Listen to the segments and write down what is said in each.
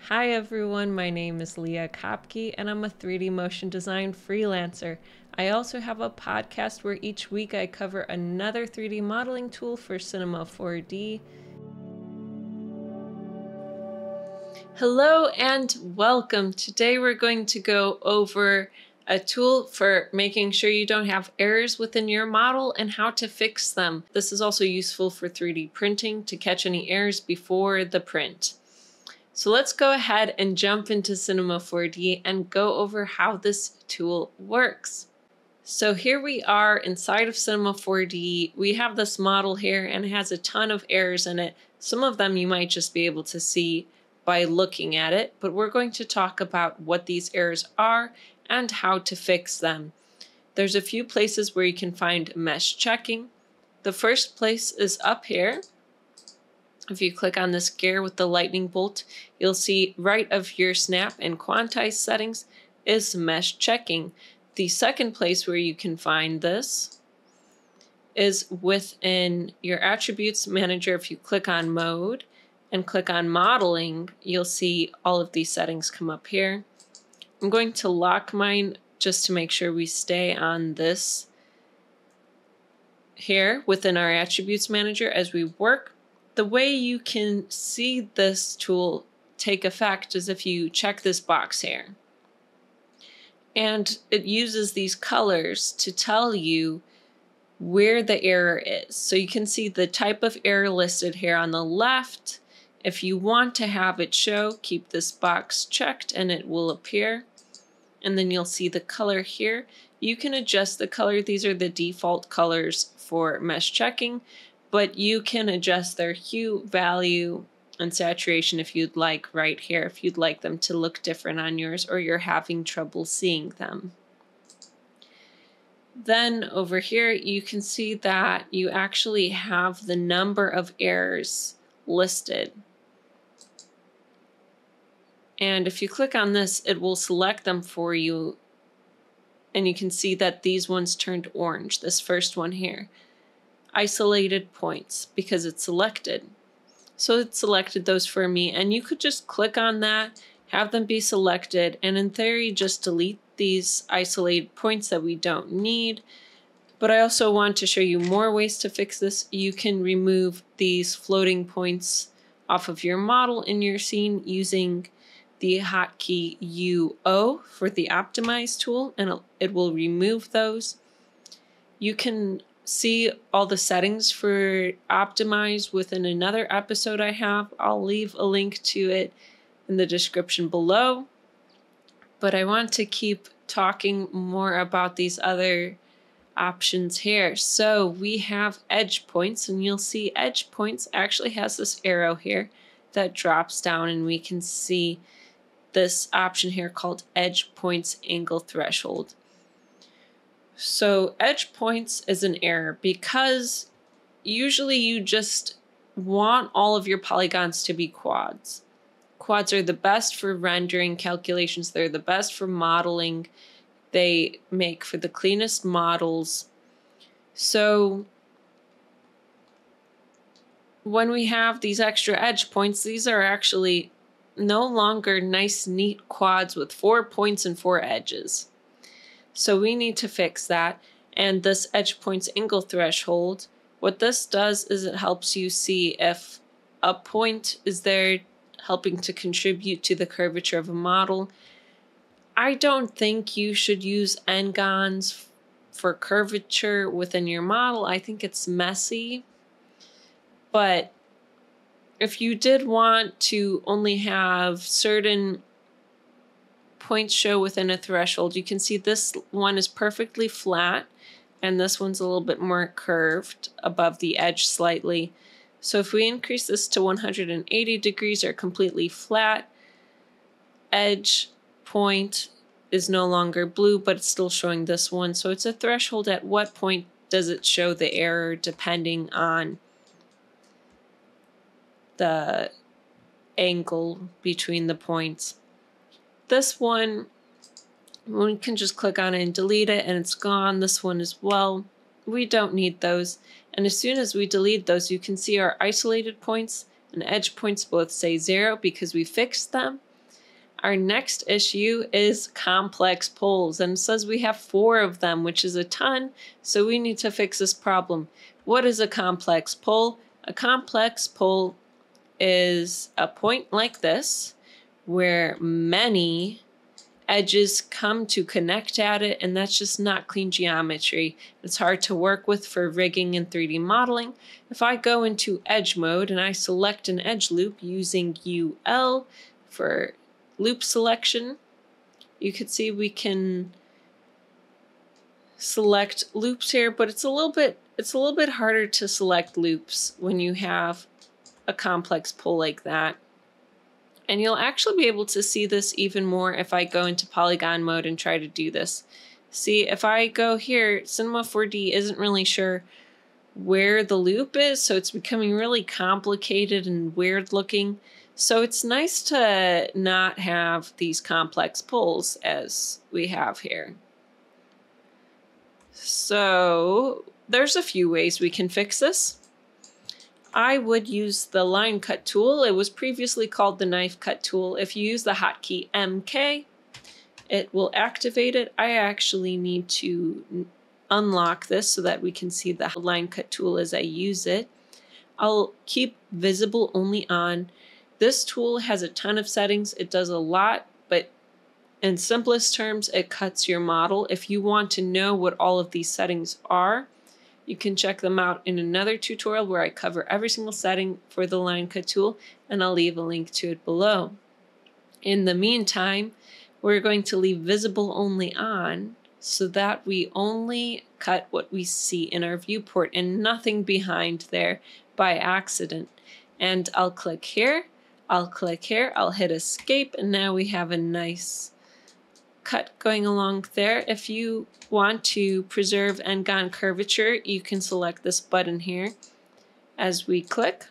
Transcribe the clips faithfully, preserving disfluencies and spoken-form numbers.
Hi everyone, my name is Leah Kopke and I'm a three D motion design freelancer. I also have a podcast where each week I cover another three D modeling tool for Cinema four D. Hello and welcome. Today we're going to go over a tool for making sure you don't have errors within your model and how to fix them. This is also useful for three D printing to catch any errors before the print. So let's go ahead and jump into Cinema four D and go over how this tool works. So here we are inside of Cinema four D. We have this model here and it has a ton of errors in it. Some of them you might just be able to see by looking at it, but we're going to talk about what these errors are and how to fix them. There's a few places where you can find mesh checking. The first place is up here. If you click on this gear with the lightning bolt, you'll see right of your snap and quantize settings is mesh checking. The second place where you can find this is within your attributes manager. If you click on mode and click on modeling, you'll see all of these settings come up here. I'm going to lock mine just to make sure we stay on this here within our attributes manager as we work. The way you can see this tool take effect is if you check this box here. And it uses these colors to tell you where the error is. So you can see the type of error listed here on the left. If you want to have it show, keep this box checked and it will appear. And then you'll see the color here. You can adjust the color. These are the default colors for mesh checking. But you can adjust their hue, value, and saturation if you'd like right here, if you'd like them to look different on yours or you're having trouble seeing them. Then over here, you can see that you actually have the number of errors listed. And if you click on this, it will select them for you. And you can see that these ones turned orange, this first one here. Isolated points because it's selected. So it selected those for me, and you could just click on that, have them be selected, and in theory just delete these isolated points that we don't need. But I also want to show you more ways to fix this. You can remove these floating points off of your model in your scene using the hotkey U O for the optimize tool, and it will remove those. You can see all the settings for optimize within another episode I have. I'll leave a link to it in the description below. But I want to keep talking more about these other options here. So we have edge points, and you'll see edge points actually has this arrow here that drops down, and we can see this option here called edge points angle threshold. So edge points is an error because usually you just want all of your polygons to be quads. Quads are the best for rendering calculations. They're the best for modeling. They make for the cleanest models. So when we have these extra edge points, these are actually no longer nice, neat quads with four points and four edges. So we need to fix that. And this edge points angle threshold, what this does is it helps you see if a point is there helping to contribute to the curvature of a model. I don't think you should use n-gons for curvature within your model. I think it's messy. But if you did want to only have certain points show within a threshold, you can see this one is perfectly flat and this one's a little bit more curved above the edge slightly. So if we increase this to one hundred eighty degrees or completely flat, edge point is no longer blue, but it's still showing this one. So it's a threshold. At what point does it show the error depending on the angle between the points. This one, we can just click on it and delete it and it's gone. This one as well. We don't need those. And as soon as we delete those, you can see our isolated points and edge points both say zero because we fixed them. Our next issue is complex poles, and it says we have four of them, which is a ton, so we need to fix this problem. What is a complex pole? A complex pole is a point like this, where many edges come to connect at it, and that's just not clean geometry. It's hard to work with for rigging and three D modeling. If I go into edge mode and I select an edge loop using U L for loop selection, you can see we can select loops here, but it's a little bit it's a little bit harder to select loops when you have a complex pole like that. And you'll actually be able to see this even more if I go into polygon mode and try to do this. See, if I go here, Cinema four D isn't really sure where the loop is, so it's becoming really complicated and weird looking. So it's nice to not have these complex poles as we have here. So there's a few ways we can fix this. I would use the line cut tool. It was previously called the knife cut tool. If you use the hotkey M K, it will activate it. I actually need to unlock this so that we can see the line cut tool as I use it. I'll keep visible only on. This tool has a ton of settings. It does a lot, but in simplest terms, it cuts your model. If you want to know what all of these settings are, you can check them out in another tutorial where I cover every single setting for the line cut tool, and I'll leave a link to it below. In the meantime, we're going to leave visible only on so that we only cut what we see in our viewport and nothing behind there by accident. And I'll click here, I'll click here, I'll hit escape, and now we have a nice cut going along there. If you want to preserve end-on curvature, you can select this button here as we click.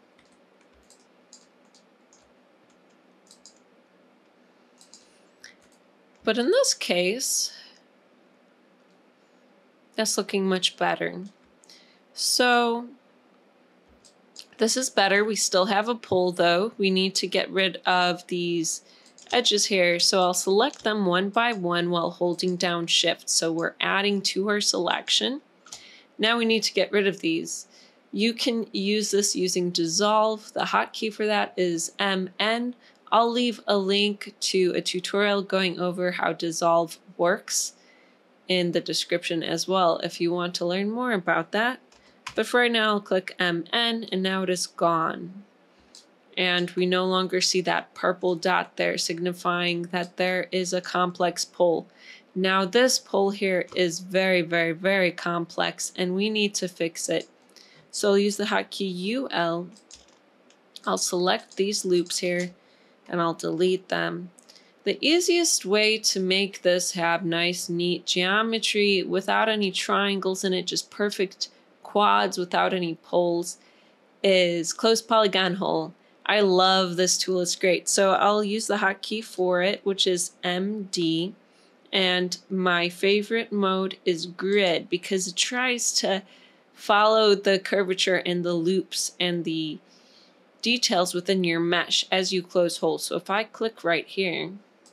But in this case, that's looking much better. So this is better. We still have a pole though. We need to get rid of these edges here, so I'll select them one by one while holding down shift. So we're adding to our selection. Now we need to get rid of these. You can use this using dissolve. The hotkey for that is M N. I'll leave a link to a tutorial going over how dissolve works in the description as well if you want to learn more about that. But for right now, I'll click M N, and now it is gone. And we no longer see that purple dot there, signifying that there is a complex pole. Now this pole here is very, very, very complex, and we need to fix it. So I'll use the hotkey U L. I'll select these loops here, and I'll delete them. The easiest way to make this have nice, neat geometry without any triangles in it, just perfect quads without any poles, is close polygon hole. I love this tool, it's great. So I'll use the hotkey for it, which is M D, and my favorite mode is grid because it tries to follow the curvature and the loops and the details within your mesh as you close holes. So if I click right here,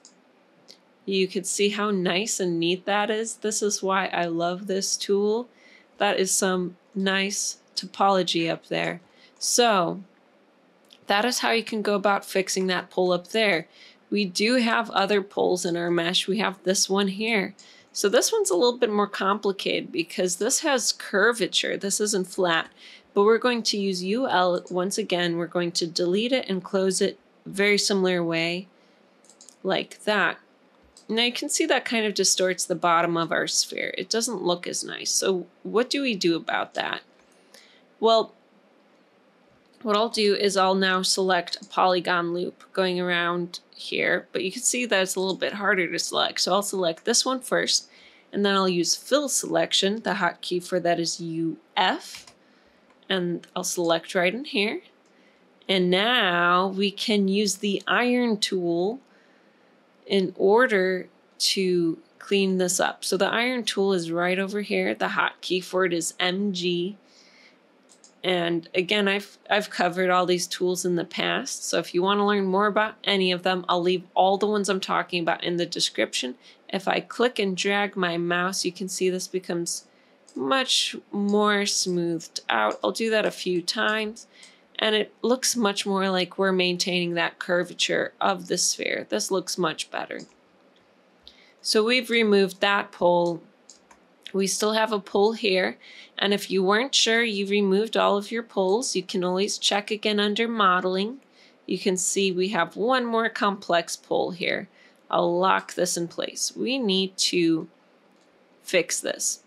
you can see how nice and neat that is. This is why I love this tool. That is some nice topology up there. So that is how you can go about fixing that pole up there. We do have other poles in our mesh. We have this one here. So this one's a little bit more complicated because this has curvature. This isn't flat. But we're going to use U L once again. We're going to delete it and close it very similar way like that. Now you can see that kind of distorts the bottom of our sphere. It doesn't look as nice. So what do we do about that? Well, what I'll do is I'll now select a polygon loop going around here, but you can see that it's a little bit harder to select. So I'll select this one first, and then I'll use fill selection. The hotkey for that is U F, and I'll select right in here. And now we can use the iron tool in order to clean this up. So the iron tool is right over here. The hotkey for it is M G. And again, I've, I've covered all these tools in the past. So if you want to learn more about any of them, I'll leave all the ones I'm talking about in the description. If I click and drag my mouse, you can see this becomes much more smoothed out. I'll do that a few times, and it looks much more like we're maintaining that curvature of the sphere. This looks much better. So we've removed that pole. We still have a pole here, and if you weren't sure you removed all of your poles, you can always check again under modeling. You can see we have one more complex pole here. I'll lock this in place. We need to fix this.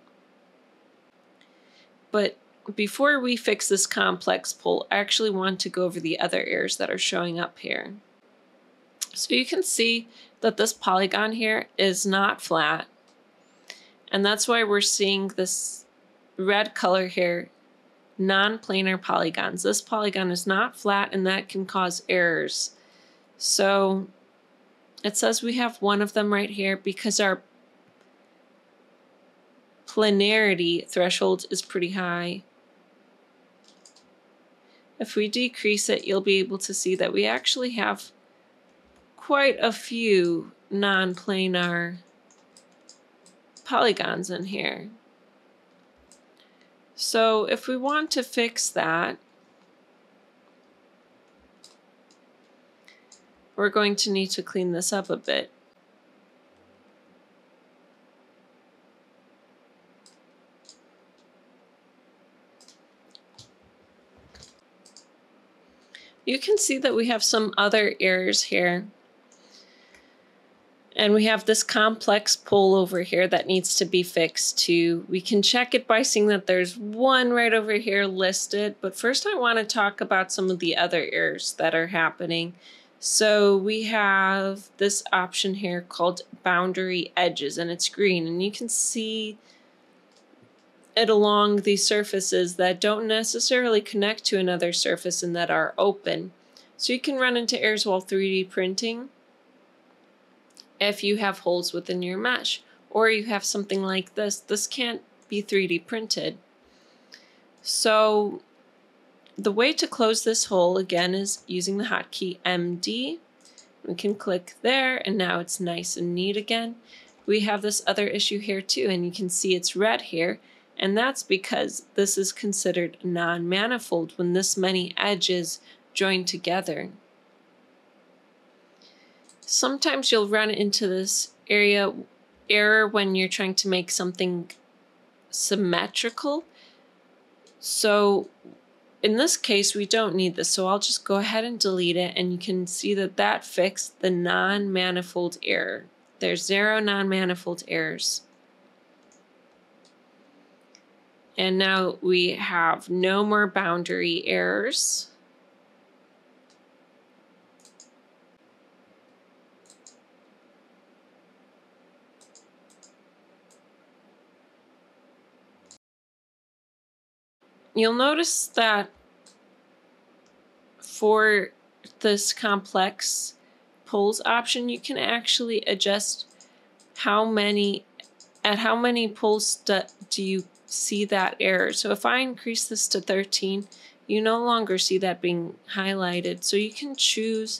But before we fix this complex pole, I actually want to go over the other errors that are showing up here. So you can see that this polygon here is not flat. And that's why we're seeing this red color here, non-planar polygons. This polygon is not flat, and that can cause errors. So it says we have one of them right here because our planarity threshold is pretty high. If we decrease it, you'll be able to see that we actually have quite a few non-planar polygons in here. So if we want to fix that, we're going to need to clean this up a bit. You can see that we have some other errors here. And we have this complex pole over here that needs to be fixed too. We can check it by seeing that there's one right over here listed. But first I want to talk about some of the other errors that are happening. So we have this option here called boundary edges, and it's green. And you can see it along these surfaces that don't necessarily connect to another surface and that are open. So you can run into errors while three D printing if you have holes within your mesh, or you have something like this. This can't be three D printed. So the way to close this hole again is using the hotkey M D. We can click there, and now it's nice and neat again. We have this other issue here too, and you can see it's red here, and that's because this is considered non-manifold when this many edges join together. Sometimes you'll run into this area error when you're trying to make something symmetrical. So in this case, we don't need this. So I'll just go ahead and delete it, and you can see that that fixed the non-manifold error. There's zero non-manifold errors. And now we have no more boundary errors. You'll notice that for this complex poles option, you can actually adjust how many, at how many poles do, do you see that error. So if I increase this to thirteen, you no longer see that being highlighted. So you can choose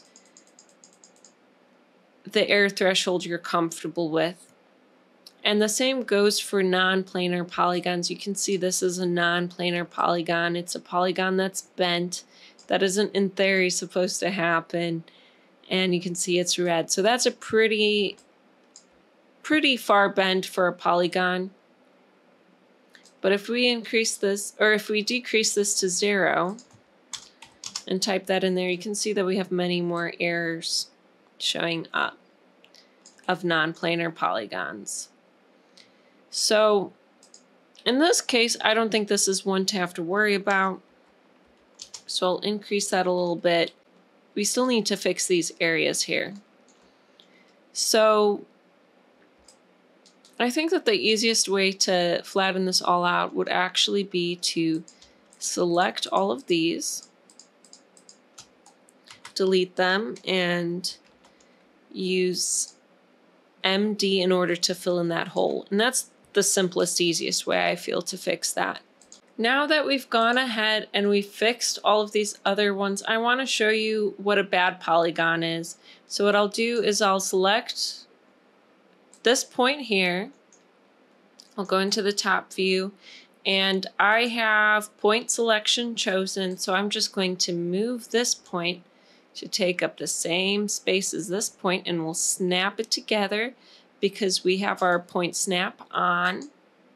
the error threshold you're comfortable with. And the same goes for non-planar polygons. You can see this is a non-planar polygon. It's a polygon that's bent. That isn't in theory supposed to happen. And you can see it's red. So that's a pretty, pretty far bend for a polygon. But if we increase this, or if we decrease this to zero and type that in there, you can see that we have many more errors showing up of non-planar polygons. So in this case, I don't think this is one to have to worry about. So I'll increase that a little bit. We still need to fix these areas here. So I think that the easiest way to flatten this all out would actually be to select all of these, delete them, and use M D in order to fill in that hole. And that's the simplest, easiest way I feel to fix that. Now that we've gone ahead and we've fixed all of these other ones, I want to show you what a bad polygon is. So what I'll do is I'll select this point here. I'll go into the top view and I have point selection chosen. So I'm just going to move this point to take up the same space as this point, and we'll snap it together because we have our point snap on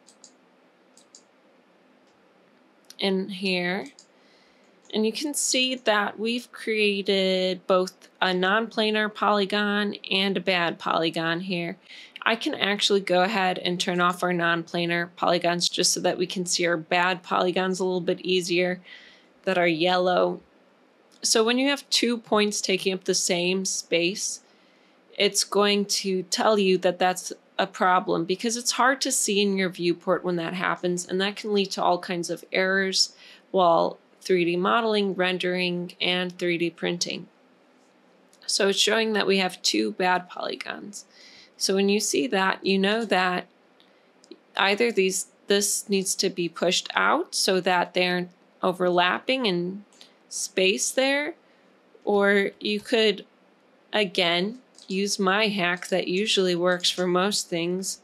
in here. And you can see that we've created both a non-planar polygon and a bad polygon here. I can actually go ahead and turn off our non-planar polygons just so that we can see our bad polygons a little bit easier that are yellow. So when you have two points taking up the same space, it's going to tell you that that's a problem because it's hard to see in your viewport when that happens, and that can lead to all kinds of errors while three D modeling, rendering, and three D printing. So it's showing that we have two bad polygons. So when you see that, you know that either these this needs to be pushed out so that they're overlapping and space there, or you could again use my hack that usually works for most things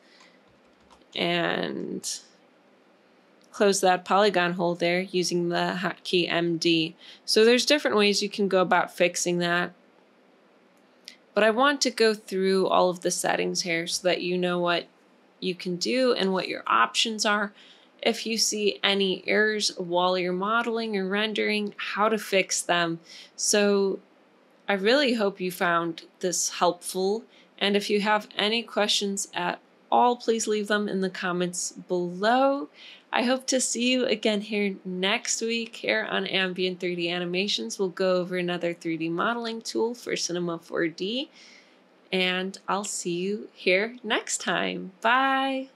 and close that polygon hole there using the hotkey M D. So there's different ways you can go about fixing that, but I want to go through all of the settings here so that you know what you can do and what your options are. If you see any errors while you're modeling or rendering, how to fix them. So I really hope you found this helpful, and if you have any questions at all, please leave them in the comments below. I hope to see you again here next week here on Ambient three D Animations. We'll go over another three D modeling tool for Cinema four D, and I'll see you here next time. Bye!